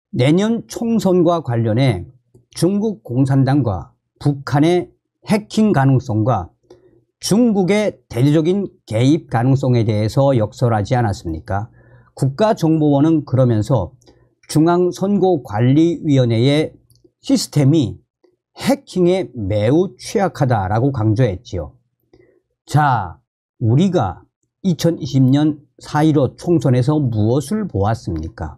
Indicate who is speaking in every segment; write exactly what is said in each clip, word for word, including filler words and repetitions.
Speaker 1: 내년 총선과 관련해 중국 공산당과 북한의 해킹 가능성과 중국의 대대적인 개입 가능성에 대해서 역설하지 않았습니까? 국가정보원은 그러면서 중앙선거관리위원회의 시스템이 해킹에 매우 취약하다라고 강조했지요. 자, 우리가 이천이십 년 사 일오 총선에서 무엇을 보았습니까?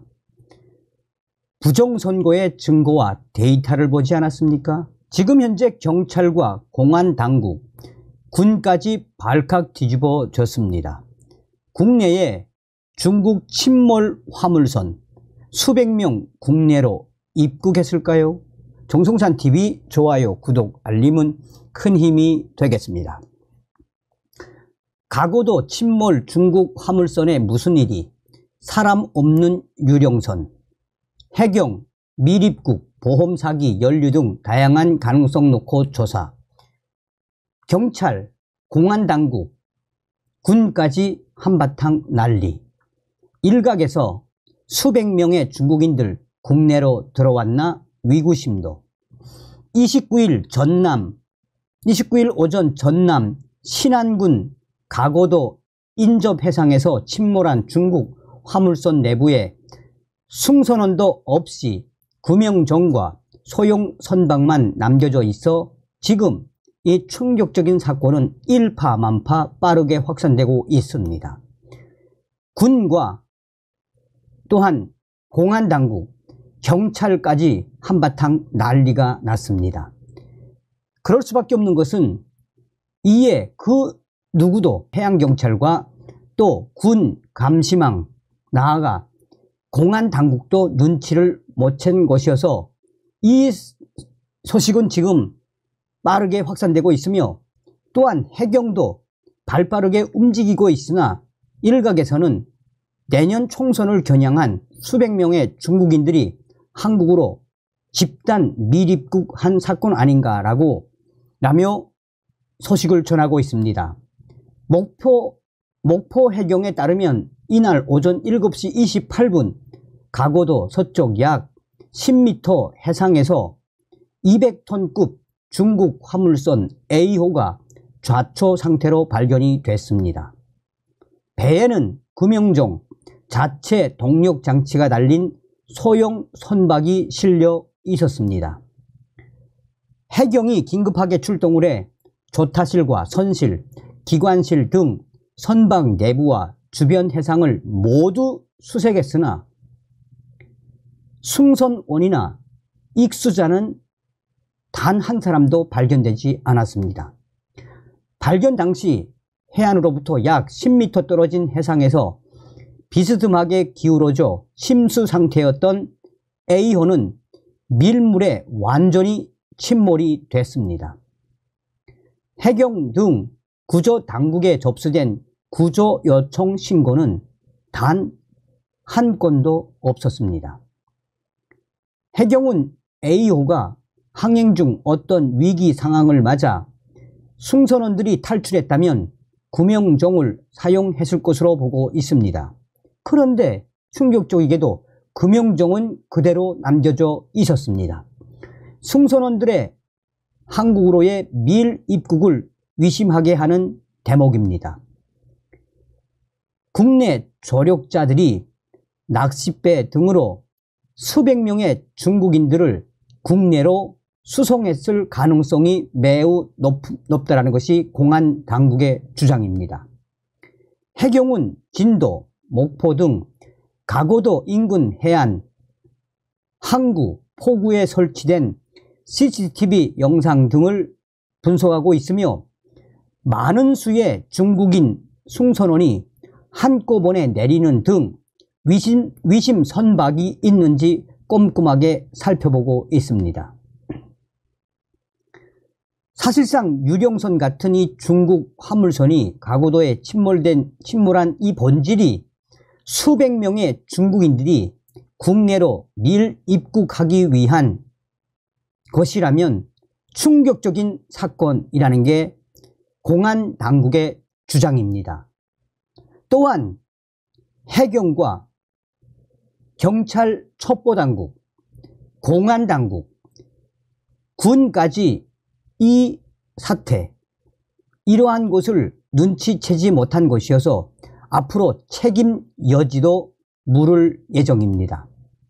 Speaker 1: 부정선거의 증거와 데이터를 보지 않았습니까? 지금 현재 경찰과 공안당국, 군까지 발칵 뒤집어졌습니다. 국내에 중국 침몰 화물선 수백 명 국내로 입국했을까요? 정성산티비 좋아요, 구독, 알림은 큰 힘이 되겠습니다. 가고도 침몰 중국 화물선에 무슨 일이, 사람 없는 유령선, 해경, 밀입국, 보험사기, 연루 등 다양한 가능성 놓고 조사, 경찰, 공안당국, 군까지 한바탕 난리. 일각에서 수백 명의 중국인들 국내로 들어왔나 위구심도. 이십구 일 전남, 이십구 일 오전 전남 신안군 가고도 인접해상에서 침몰한 중국 화물선 내부에 승선원도 없이 구명정과 소형 선박만 남겨져 있어 지금 이 충격적인 사건은 일파만파 빠르게 확산되고 있습니다. 군과 또한 공안당국, 경찰까지 한바탕 난리가 났습니다. 그럴 수밖에 없는 것은 이에 그 누구도 해양경찰과 또 군 감시망, 나아가 공안당국도 눈치를 못 챈 것이어서 이 소식은 지금 빠르게 확산되고 있으며, 또한 해경도 발빠르게 움직이고 있으나 일각에서는 내년 총선을 겨냥한 수백 명의 중국인들이 한국으로 집단 밀입국한 사건 아닌가라고 라며 소식을 전하고 있습니다. 목포, 목포 해경에 따르면 이날 오전 일곱 시 이십팔 분 가고도 서쪽 약 십 미터 해상에서 이백 톤급 중국 화물선 A호가 좌초 상태로 발견이 됐습니다. 배에는 구명정, 자체 동력 장치가 달린 소형 선박이 실려 있었습니다. 해경이 긴급하게 출동을 해 조타실과 선실, 기관실 등 선박 내부와 주변 해상을 모두 수색했으나 승선원이나 익수자는 단 한 사람도 발견되지 않았습니다. 발견 당시 해안으로부터 약 십 미터 떨어진 해상에서 비스듬하게 기울어져 심수 상태였던 A호는 밀물에 완전히 침몰이 됐습니다. 해경 등 구조 당국에 접수된 구조 요청 신고는 단 한 건도 없었습니다. 해경은 A호가 항행 중 어떤 위기 상황을 맞아 승선원들이 탈출했다면 구명정을 사용했을 것으로 보고 있습니다. 그런데 충격적이게도 구명정은 그대로 남겨져 있었습니다. 승선원들의 한국으로의 밀입국을 의심하게 하는 대목입니다. 국내 조력자들이 낚싯배 등으로 수백 명의 중국인들을 국내로 수송했을 가능성이 매우 높, 높다라는 것이 공안당국의 주장입니다. 해경은 진도, 목포 등 가고도 인근 해안, 항구, 포구에 설치된 씨씨티비 영상 등을 분석하고 있으며 많은 수의 중국인 승선원이 한꺼번에 내리는 등 위심, 위심 선박이 있는지 꼼꼼하게 살펴보고 있습니다. 사실상 유령선 같은 이 중국 화물선이 가고도에 침몰된, 침몰한 이 본질이 수백 명의 중국인들이 국내로 밀입국하기 위한 것이라면 충격적인 사건이라는 게 공안당국의 주장입니다. 또한 해경과 경찰 첩보당국, 공안당국, 군까지 이 사태, 이러한 것을 눈치채지 못한 것이어서 앞으로 책임 여지도 물을 예정입니다.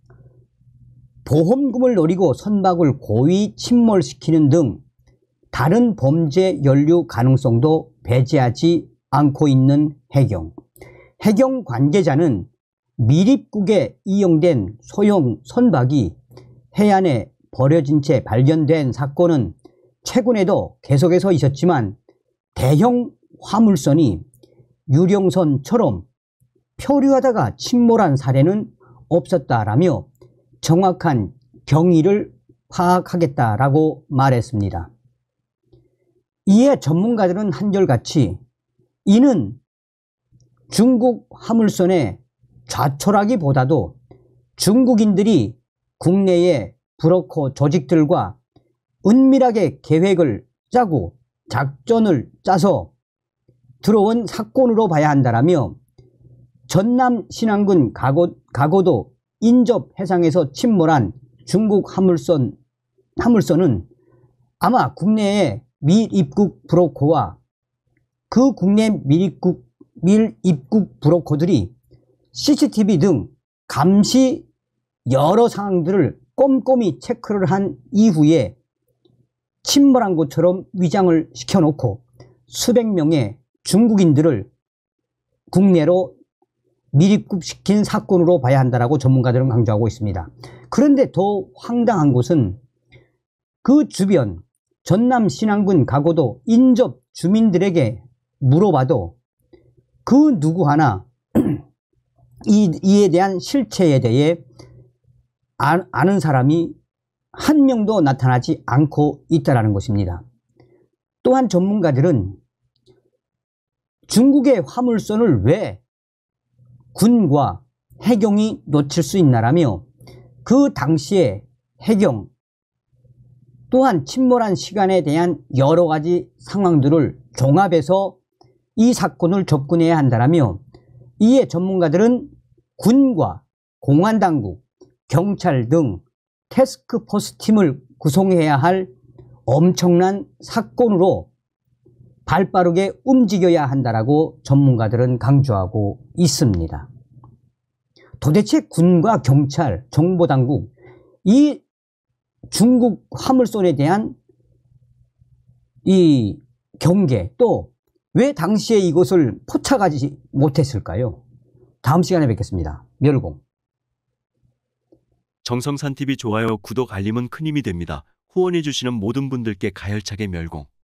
Speaker 1: 보험금을 노리고 선박을 고의 침몰시키는 등 다른 범죄 연루 가능성도 배제하지 않고 있는 해경. 해경 관계자는 미립국에 이용된 소형 선박이 해안에 버려진 채 발견된 사건은 최근에도 계속해서 있었지만 대형 화물선이 유령선처럼 표류하다가 침몰한 사례는 없었다라며 정확한 경위를 파악하겠다라고 말했습니다. 이에 전문가들은 한결같이 이는 중국 화물선의 좌초라기보다도 중국인들이 국내의 브로커 조직들과 은밀하게 계획을 짜고 작전을 짜서 들어온 사건으로 봐야 한다라며 전남 신안군 가고, 가고도 인접 해상에서 침몰한 중국 화물선, 화물선은 아마 국내의 밀입국 브로커와 그 국내 밀입국, 밀입국 브로커들이 씨씨티비 등 감시 여러 상황들을 꼼꼼히 체크를 한 이후에 침몰한 것처럼 위장을 시켜놓고 수백 명의 중국인들을 국내로 밀입국시킨 사건으로 봐야 한다라고 전문가들은 강조하고 있습니다. 그런데 더 황당한 것은 그 주변 전남 신안군 가고도 인접 주민들에게 물어봐도 그 누구 하나 이, 이에 대한 실체에 대해 아, 아는 사람이 한 명도 나타나지 않고 있다는 것입니다. 또한 전문가들은 중국의 화물선을 왜 군과 해경이 놓칠 수 있나라며 그 당시에 해경 또한 침몰한 시간에 대한 여러 가지 상황들을 종합해서 이 사건을 접근해야 한다라며 이에 전문가들은 군과 공안당국, 경찰 등 태스크포스 팀을 구성해야 할 엄청난 사건으로 발빠르게 움직여야 한다라고 전문가들은 강조하고 있습니다. 도대체 군과 경찰, 정보당국, 이 중국 화물선에 대한 이 경계 또 왜 당시에 이것을 포착하지 못했을까요? 다음 시간에 뵙겠습니다. 멸공.
Speaker 2: 정성산티비 좋아요, 구독, 알림은 큰 힘이 됩니다. 후원해주시는 모든 분들께 가열차게 멸공.